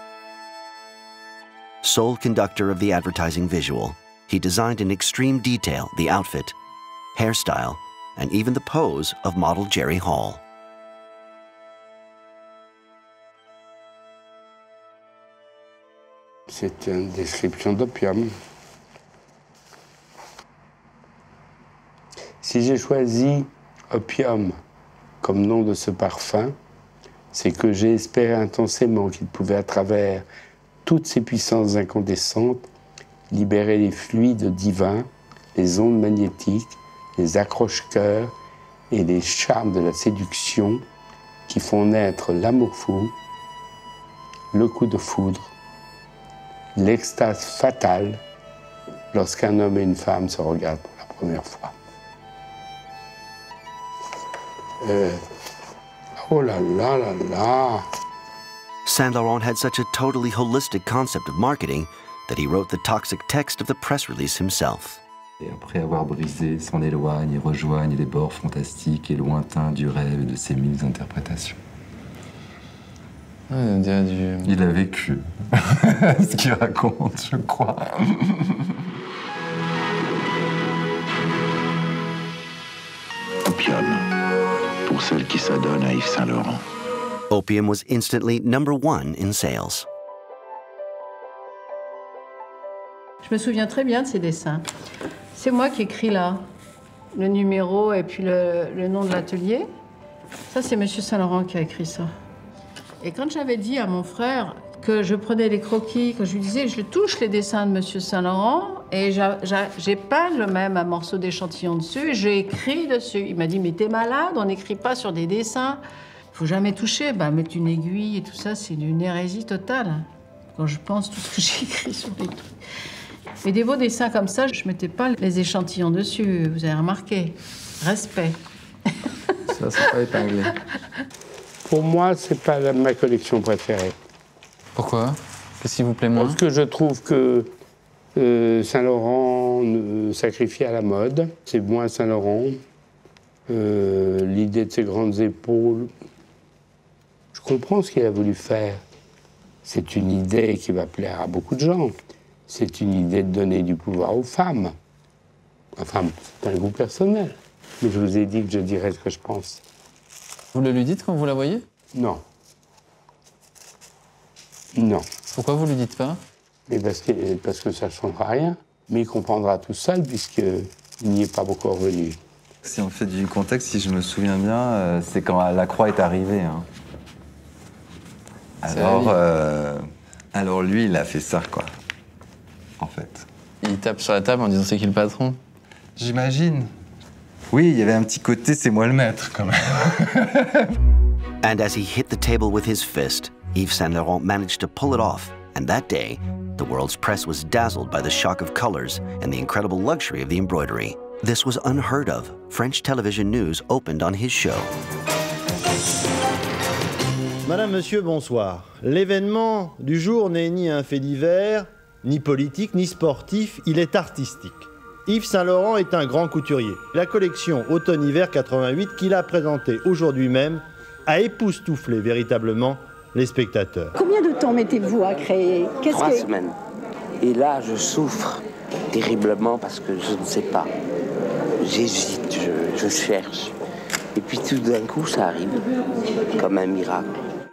Speaker 1: Sole conductor of the advertising visual, he designed in extreme detail the outfit, hairstyle, and even the pose of model Jerry Hall.
Speaker 3: C'est une description d'opium. Si j'ai choisi opium comme nom de ce parfum, c'est que j'ai espéré intensément qu'il pouvait, à travers toutes ces puissances incandescentes, libérer les fluides divins, les ondes magnétiques, les accroche-cœurs et les charmes de la séduction qui font naître l'amour fou, le coup de foudre, l'extase fatale lorsqu'un homme et une femme se regardent pour la première fois. Oh là là là là!
Speaker 1: Saint Laurent had such a totally holistic concept of marketing that he wrote the toxic text of the press release himself.
Speaker 5: Et après avoir brisé, s'en éloigne et rejoigne les bords fantastiques et lointains du rêve et de ses mille interprétations.
Speaker 9: Ouais, on dirait du...
Speaker 5: Il a vécu ce qu'il raconte, je crois.
Speaker 18: Opium, pour celle qui s'adonne à Yves Saint Laurent.
Speaker 1: Opium was instantly #1 in sales.
Speaker 8: Je me souviens très bien de ces dessins. C'est moi qui écris là, le numéro et puis le nom de l'atelier. Ça, c'est M. Saint Laurent qui a écrit ça. Et quand j'avais dit à mon frère que je prenais les croquis, que je lui disais, je touche les dessins de M. Saint Laurent et j'ai peint le même un morceau d'échantillon dessus et j'ai écrit dessus. Il m'a dit, mais t'es malade, on n'écrit pas sur des dessins. Faut jamais toucher, mettre une aiguille et tout ça, c'est une hérésie totale. Quand je pense tout ce que j'ai écrit sur les trucs. Mais des beaux dessins comme ça, je mettais pas les échantillons dessus, vous avez remarqué. Respect.
Speaker 9: Ça, c'est pas épinglé.
Speaker 3: Pour moi, c'est pas ma collection préférée.
Speaker 9: Pourquoi? Qu'est-ce qui vous plaît moins?
Speaker 3: Parce que je trouve que Saint-Laurent sacrifie à la mode. C'est moins Saint-Laurent. L'idée de ses grandes épaules, je comprends ce qu'il a voulu faire. C'est une idée qui va plaire à beaucoup de gens. C'est une idée de donner du pouvoir aux femmes. Enfin, c'est un goût personnel. Mais je vous ai dit que je dirais ce que je pense.
Speaker 9: Vous le lui dites quand vous la voyez?
Speaker 3: Non. Non.
Speaker 9: Pourquoi vous lui dites pas?
Speaker 3: Mais parce que ça ne changera rien. Mais il comprendra tout seul, puisqu'il n'y est pas beaucoup revenu.
Speaker 5: Si on fait du contexte, si je me souviens bien, c'est quand la croix est arrivée. Hein. Alors lui, il a fait ça, quoi. En fait.
Speaker 9: Il tape sur la table en disant c'est qui le patron?
Speaker 5: J'imagine. Oui, il y avait un petit côté c'est moi le maître, quand même.
Speaker 1: And as he hit the table with his fist, Yves Saint Laurent managed to pull it off. And that day, the world's press was dazzled by the shock of colors and the incredible luxury of the embroidery. This was unheard of. French television news opened on his show.
Speaker 19: Madame, monsieur, bonsoir. L'événement du jour n'est ni un fait divers, ni politique, ni sportif, il est artistique. Yves Saint Laurent est un grand couturier. La collection Automne-Hiver 88 qu'il a présentée aujourd'hui même a époustouflé véritablement les spectateurs.
Speaker 20: Combien de temps mettez-vous à créer?
Speaker 16: 3 semaines. Et là, je souffre terriblement parce que je ne sais pas. J'hésite, je cherche. Et puis tout d'un coup, ça arrive, comme un miracle.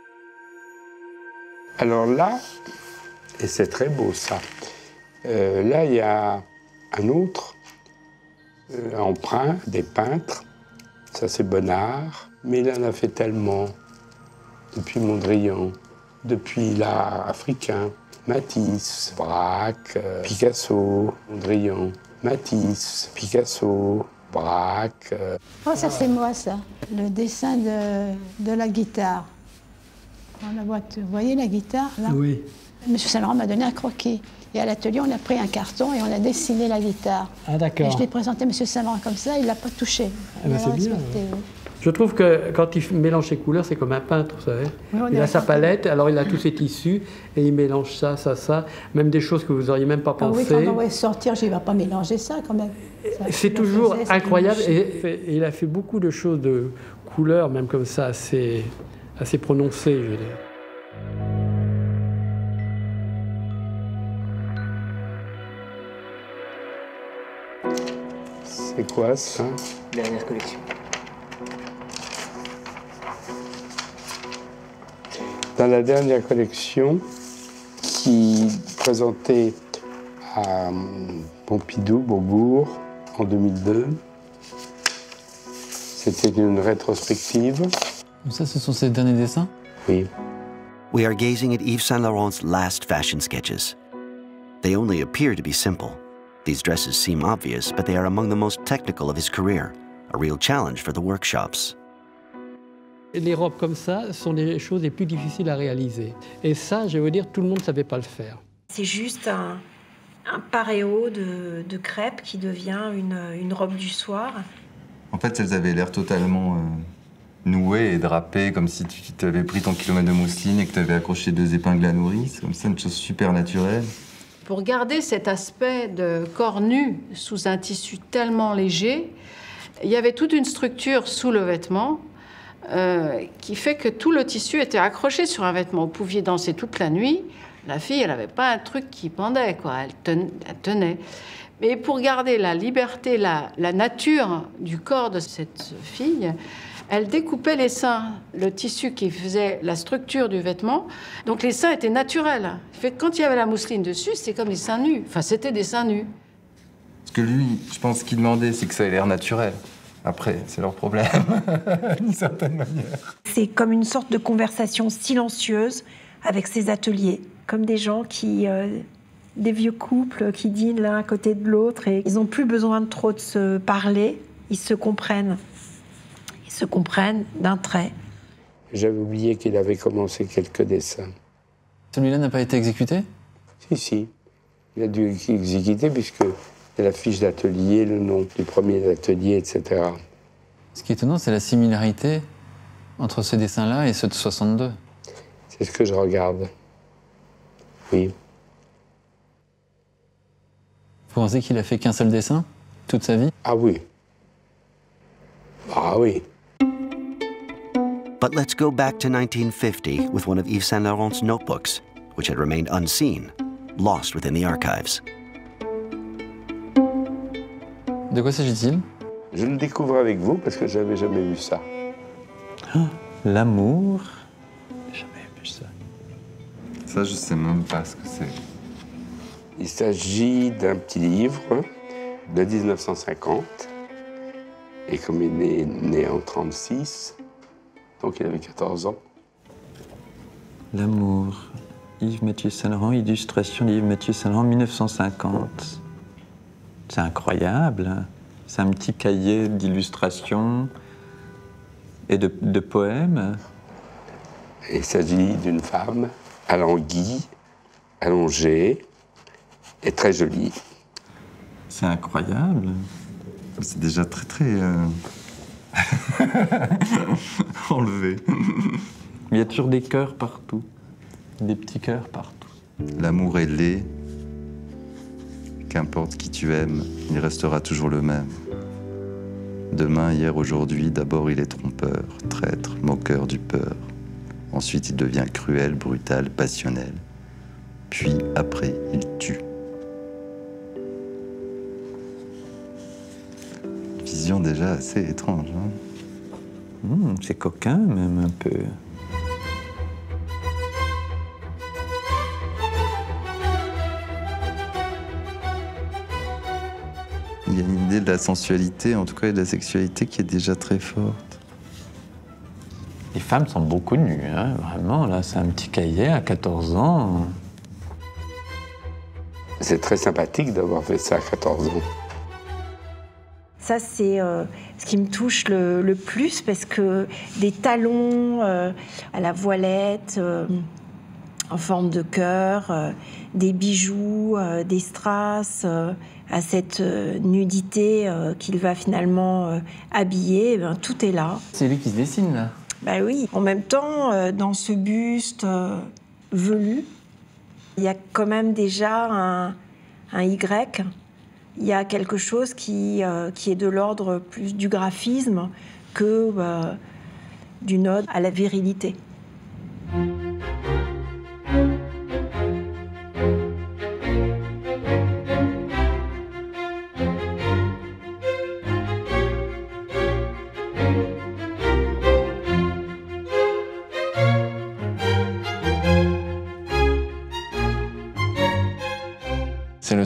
Speaker 3: Alors là, et c'est très beau ça, là il y a un autre emprunt des peintres, ça c'est Bonnard, mais il en a fait tellement, depuis Mondrian, depuis l'art africain, Matisse, Braque, Picasso, Mondrian, Matisse, Picasso, Braque.
Speaker 10: Oh, ça c'est moi ça, le dessin de la guitare. On la voit, vous voyez la guitare là?
Speaker 4: Oui.
Speaker 10: Monsieur Saint Laurent m'a donné un croquis. Et à l'atelier, on a pris un carton et on a dessiné la guitare.
Speaker 4: Ah d'accord.
Speaker 10: Et je l'ai présenté à Monsieur Saint Laurent comme ça, il ne l'a pas touché.
Speaker 4: Ah, ben, c'est bien. Je trouve que quand il mélange ses couleurs, c'est comme un peintre, vous savez. Oui, il a sa palette, alors il a tous ses tissus et il mélange ça, même des choses que vous n'auriez même pas pensé.
Speaker 10: Ah oui, quand on va sortir, je ne vais pas mélanger ça quand même.
Speaker 4: C'est toujours incroyable et il a fait beaucoup de choses de couleurs, même comme ça, assez prononcées, je veux dire.
Speaker 3: C'est quoi ça?
Speaker 11: Dernière collection.
Speaker 3: Dans la dernière collection, qui présenté à Pompidou, Beaubourg, en 2002. C'était une rétrospective.
Speaker 9: Ça, ce sont ses derniers dessins?
Speaker 3: Oui.
Speaker 1: We are gazing at Yves Saint Laurent's last fashion sketches. They only appear to be simple. These dresses seem obvious, but they are among the most technical of his career, a real challenge for the workshops.
Speaker 4: Les robes comme ça sont les choses les plus difficiles à réaliser. Et ça, je veux dire, tout le monde ne savait pas le faire.
Speaker 7: C'est juste un paréo de crêpe qui devient une robe du soir.
Speaker 5: En fait, elles avaient l'air totalement nouées et drapées, comme si tu avais pris ton kilomètre de mousseline et que tu avais accroché 2 épingles à nourrice, comme ça, une chose super naturelle.
Speaker 8: Pour garder cet aspect de corps nu sous un tissu tellement léger, il y avait toute une structure sous le vêtement qui fait que tout le tissu était accroché sur un vêtement. Vous pouviez danser toute la nuit. La fille, elle n'avait pas un truc qui pendait, quoi. Elle tenait. Mais pour garder la liberté, la nature du corps de cette fille, elle découpait les seins, le tissu qui faisait la structure du vêtement. Donc les seins étaient naturels. Fait que quand il y avait la mousseline dessus, c'était comme des seins nus. Enfin, c'était des seins nus.
Speaker 5: Ce que lui, je pense qu'il demandait, c'est que ça ait l'air naturel. Après, c'est leur problème, d'une certaine manière.
Speaker 7: C'est comme une sorte de conversation silencieuse avec ses ateliers, comme des gens qui... des vieux couples qui dînent l'un à côté de l'autre et ils n'ont plus besoin de trop de se parler, ils se comprennent. Ils se comprennent d'un trait.
Speaker 3: J'avais oublié qu'il avait commencé quelques dessins.
Speaker 9: Celui-là n'a pas été exécuté?
Speaker 3: Si. Il a dû être exécuté puisque il y a la fiche d'atelier, le nom du premier atelier, etc.
Speaker 9: Ce qui est étonnant, c'est la similarité entre ces dessins-là et ceux de 62.
Speaker 3: C'est ce que je regarde. Oui.
Speaker 9: Vous pensez qu'il a fait qu'un seul dessin toute sa vie?
Speaker 3: Ah oui. Ah oui.
Speaker 1: But let's go back to 1950 with one of Yves Saint Laurent's notebooks, which had remained unseen, lost within the archives.
Speaker 9: De quoi s'agit-il?
Speaker 3: Je le découvre avec vous parce que je n'avais jamais vu ça.
Speaker 6: L'amour? Jamais vu ça.
Speaker 5: Ça, je sais même pas ce que c'est.
Speaker 3: Il s'agit d'un petit livre de 1950. Et comme il est né en 1936, donc il avait 14 ans.
Speaker 6: L'amour. Yves Mathieu Saint Laurent, illustration d'Yves Mathieu Saint Laurent, 1950. C'est incroyable. C'est un petit cahier d'illustrations et de poèmes.
Speaker 3: Il s'agit d'une femme alanguie, allongée et très jolie.
Speaker 6: C'est incroyable.
Speaker 5: C'est déjà très enlevé.
Speaker 6: Il y a toujours des cœurs partout. Des petits cœurs partout.
Speaker 5: L'amour est laid. Qu'importe qui tu aimes, il restera toujours le même. Demain, hier, aujourd'hui, d'abord il est trompeur, traître, moqueur du peur. Ensuite, il devient cruel, brutal, passionnel. Puis, après, il tue. Vision déjà assez étrange. Hein?
Speaker 6: C'est coquin, même, un peu.
Speaker 5: Il y a une idée de la sensualité, en tout cas, et de la sexualité qui est déjà très forte.
Speaker 6: Les femmes sont beaucoup nues, hein, vraiment. Là, c'est un petit cahier à 14 ans.
Speaker 3: C'est très sympathique d'avoir fait ça à 14 ans.
Speaker 7: Ça, c'est ce qui me touche le plus parce que des talons à la voilette, en forme de cœur, des bijoux, des strass, à cette nudité qu'il va finalement habiller, ben, tout est là.
Speaker 9: C'est lui qui se dessine, là?
Speaker 7: Ben oui. En même temps, dans ce buste velu, il y a quand même déjà un Y. Il y a quelque chose qui est de l'ordre plus du graphisme que d'une ode à la virilité.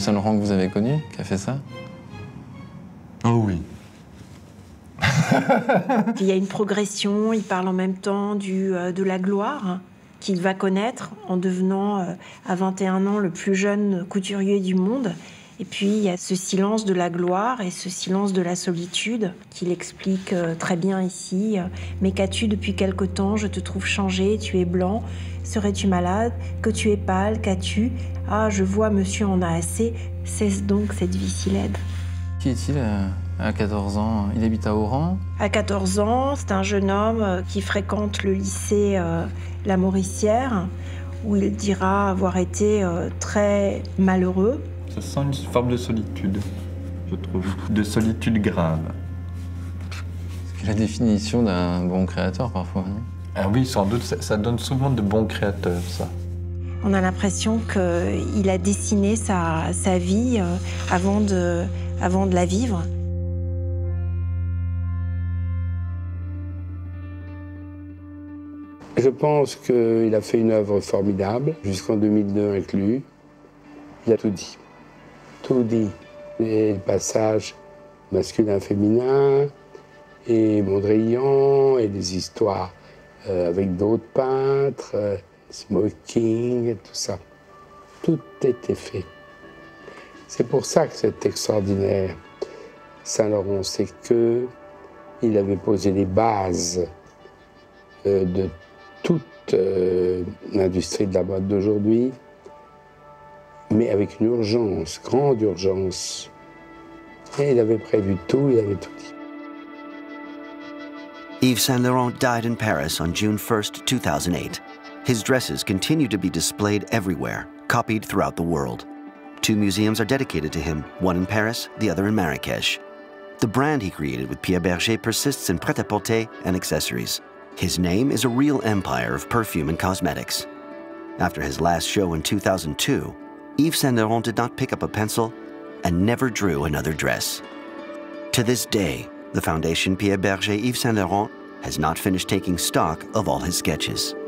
Speaker 9: Saint-Laurent que vous avez connu, qui a fait ça?
Speaker 6: Oh oui.
Speaker 7: Il y a une progression, il parle en même temps de la gloire qu'il va connaître en devenant à 21 ans le plus jeune couturier du monde. Et puis il y a ce silence de la gloire et ce silence de la solitude qu'il explique très bien ici. Mais qu'as-tu depuis quelque temps? Je te trouve changé, tu es blanc. Serais-tu malade? Que tu es pâle? Qu'as-tu? Ah, je vois, monsieur en a assez. Cesse donc cette vie si laide.
Speaker 9: Qui est-il à 14 ans? Il habite à Oran?
Speaker 7: À 14 ans, c'est un jeune homme qui fréquente le lycée La Mauricière, où il dira avoir été très malheureux.
Speaker 6: Ça sent une forme de solitude, je trouve. De solitude grave.
Speaker 9: C'est la définition d'un bon créateur, parfois, non?
Speaker 6: Ah oui, sans doute, ça donne souvent de bons créateurs, ça.
Speaker 7: On a l'impression qu'il a dessiné sa vie avant de la vivre.
Speaker 3: Je pense qu'il a fait une œuvre formidable, jusqu'en 2002 inclus. Il a tout dit. Tout dit. Les passages masculins-féminins, et Mondrian, et des histoires avec d'autres peintres, Smoking, et tout ça. Tout était fait. C'est pour ça que c'est extraordinaire. Saint-Laurent, c'est qu'il avait posé les bases de toute l'industrie de la mode d'aujourd'hui, mais avec une urgence, grande urgence. Et il avait prévu tout, il avait tout dit.
Speaker 1: Yves Saint Laurent died in Paris on June 1st, 2008. His dresses continue to be displayed everywhere, copied throughout the world. 2 museums are dedicated to him, one in Paris, the other in Marrakech. The brand he created with Pierre Berger persists in prêt-à-porter and accessories. His name is a real empire of perfume and cosmetics. After his last show in 2002, Yves Saint Laurent did not pick up a pencil and never drew another dress. To this day, the Foundation Pierre Berger Yves Saint Laurent has not finished taking stock of all his sketches.